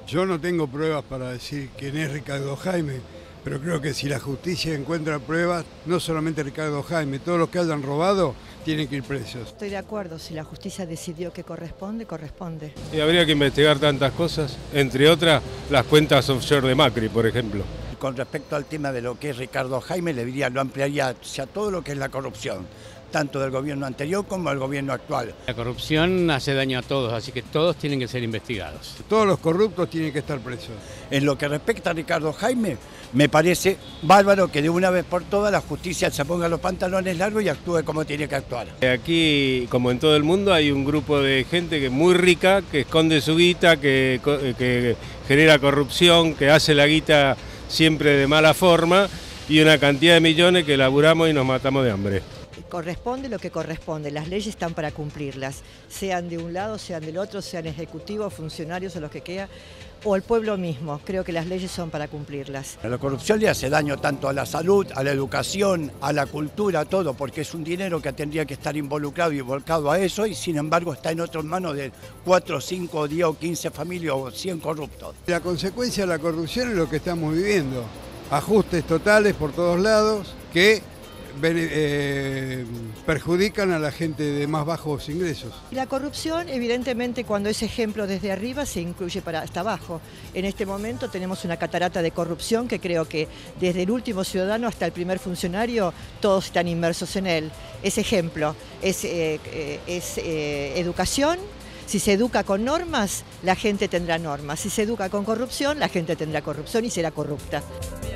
Yo no tengo pruebas para decir quién es Ricardo Jaime, pero creo que si la justicia encuentra pruebas, no solamente Ricardo Jaime, todos los que hayan robado tienen que ir presos. Estoy de acuerdo, si la justicia decidió que corresponde, corresponde. Y habría que investigar tantas cosas, entre otras las cuentas offshore de Macri, por ejemplo. Con respecto al tema de lo que es Ricardo Jaime, le diría, lo ampliaría hacia todo lo que es la corrupción, tanto del gobierno anterior como del gobierno actual. La corrupción hace daño a todos, así que todos tienen que ser investigados. Todos los corruptos tienen que estar presos. En lo que respecta a Ricardo Jaime, me parece bárbaro que de una vez por todas la justicia se ponga los pantalones largos y actúe como tiene que actuar. Aquí, como en todo el mundo, hay un grupo de gente que es muy rica, que esconde su guita, que genera corrupción, que hace la guita siempre de mala forma, y una cantidad de millones que laburamos y nos matamos de hambre. Corresponde lo que corresponde, las leyes están para cumplirlas, sean de un lado, sean del otro, sean ejecutivos, funcionarios o los que quieran, o el pueblo mismo. Creo que las leyes son para cumplirlas. La corrupción le hace daño tanto a la salud, a la educación, a la cultura, a todo, porque es un dinero que tendría que estar involucrado y volcado a eso, y sin embargo está en otras manos de 4, 5, 10 o 15 familias o 100 corruptos. La consecuencia de la corrupción es lo que estamos viviendo. Ajustes totales por todos lados que perjudican a la gente de más bajos ingresos. Y la corrupción, evidentemente, cuando es ejemplo desde arriba, se incluye para hasta abajo. En este momento tenemos una catarata de corrupción que creo que desde el último ciudadano hasta el primer funcionario, todos están inmersos en él. Es ejemplo, es educación. Si se educa con normas, la gente tendrá normas. Si se educa con corrupción, la gente tendrá corrupción y será corrupta.